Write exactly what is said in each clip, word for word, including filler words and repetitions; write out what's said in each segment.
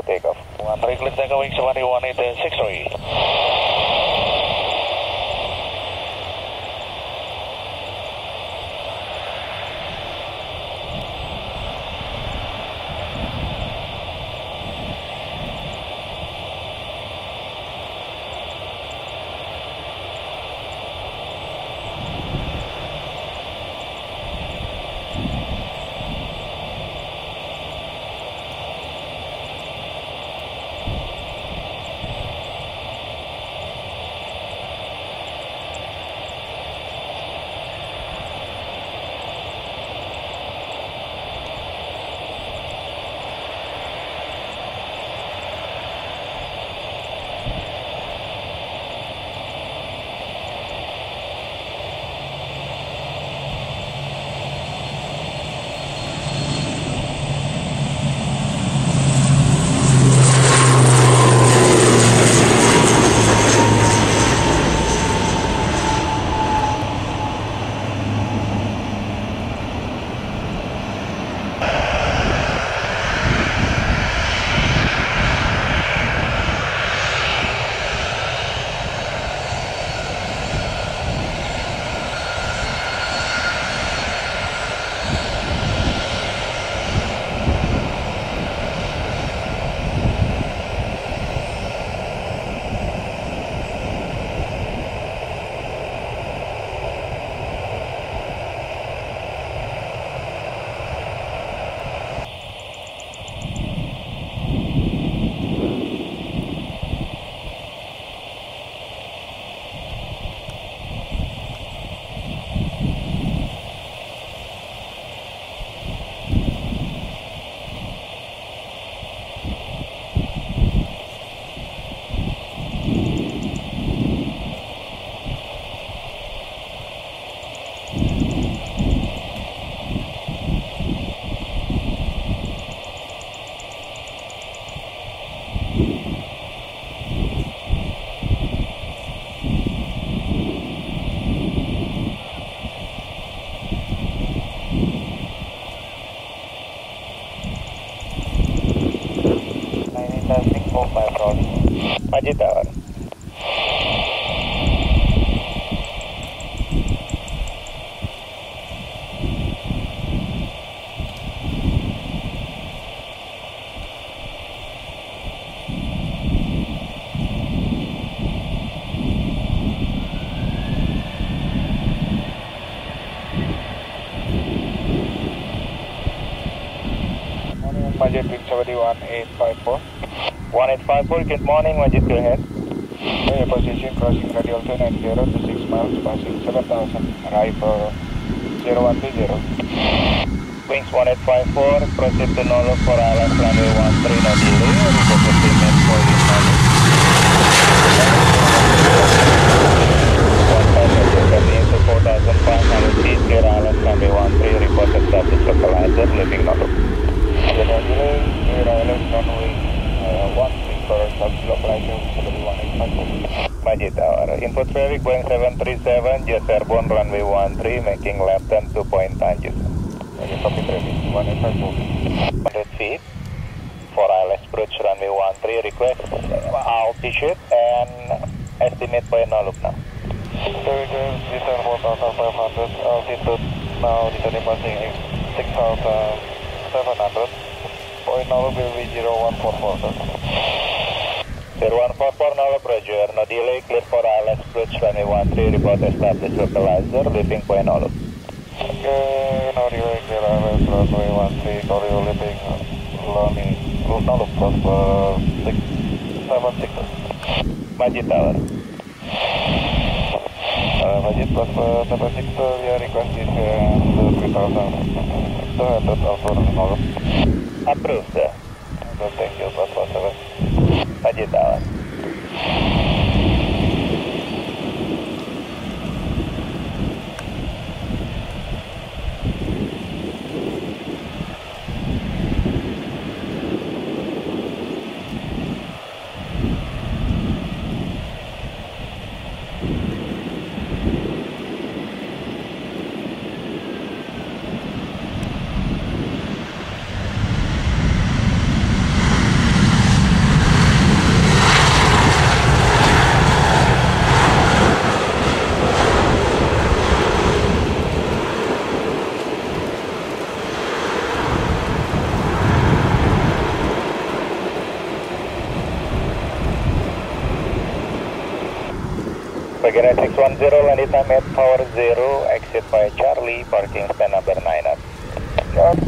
takeoff. one three, clear takeoff, somebody one eight six three. Majid Tower. Majid Big seventy one eight five four. one eight five four, good morning, Majid, go ahead. Your position crossing radial two nine zero to six miles, passing seven thousand, arrive for zero one two zero. Wings one eight five four, proceed to Nolo for island runway one three, no delay, report the payment for this morning. one five seven to four thousand five hundred feet, clear island runway one three, report established localizer, leaving Nolo. Zero delay, clear island runway one three for established localizer, one eight five four. Majid Tower, input traffic Boeing seven three seven, just airborne runway one three, making left turn two point Tanjus. Majid copy traffic, one eight five four. one hundred feet, for I L S approach runway one three, request altitude and estimate by now look now. Return four thousand five hundred, altitude now returning passing six thousand seven hundred. Point now will be zero one four four. zero one four four, now Roger, no delay, clear for I L S approach runway one three, report established localizer, leaving point now look. Okay, no delay, clear I L S runway one three, Corio leaving Loni, now look for six seven six. Majid Tower. Uh, Majid plus uh, seven six, uh, we are requesting uh, three thousand two hundred also now. Approved, sir. Okay, thank you, plus one seven. Majid Tower. Pagina six one zero, landing time at Tower zero, exit by Charlie, parking stand number nine up. Yep.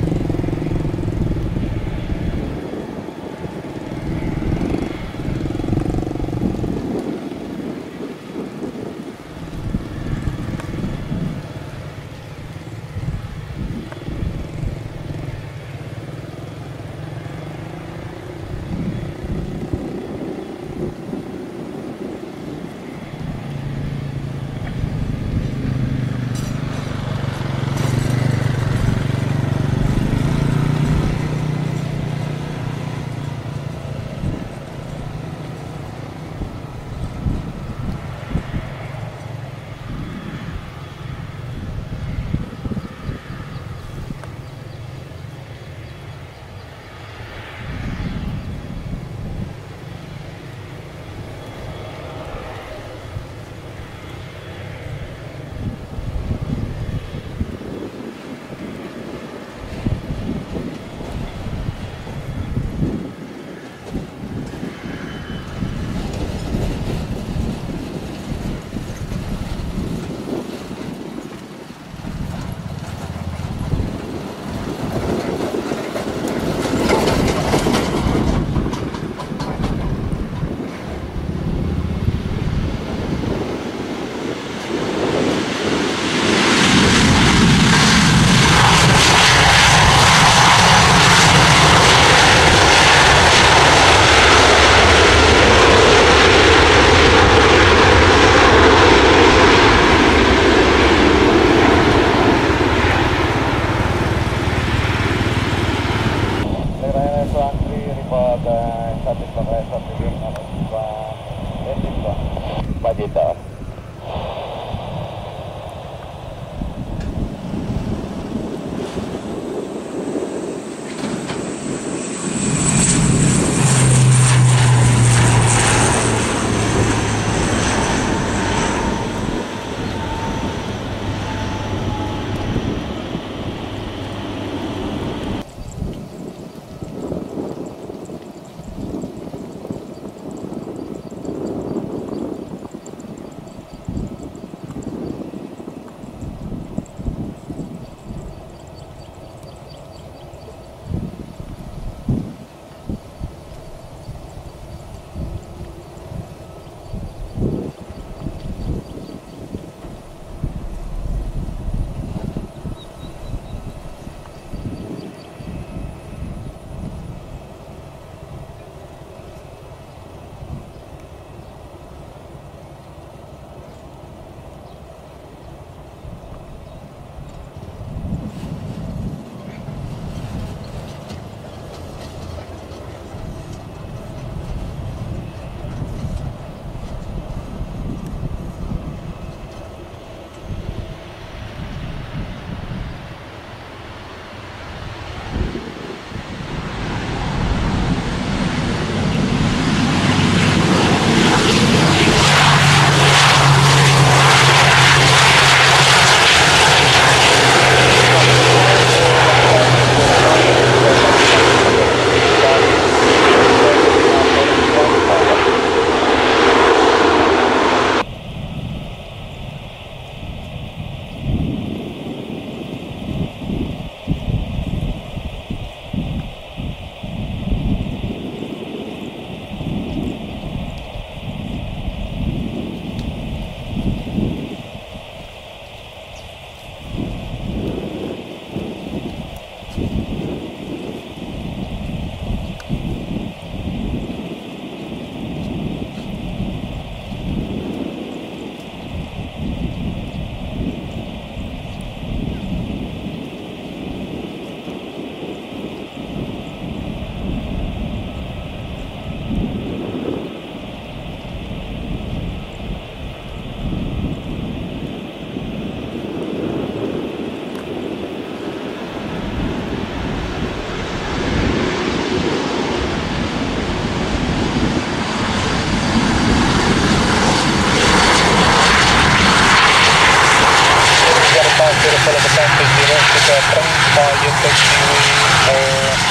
Pajita. Kalau kita taxi kita terima you taxi